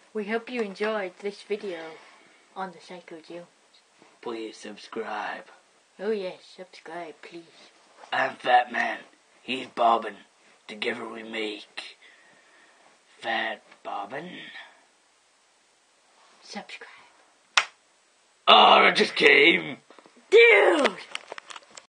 We hope you enjoyed this video on the Psycho Jones. Please subscribe. Oh yes, subscribe please. I'm Fat Man. He's Bobbin. Together we make Fat Bobbin. Subscribe. Oh, I just came. Dude!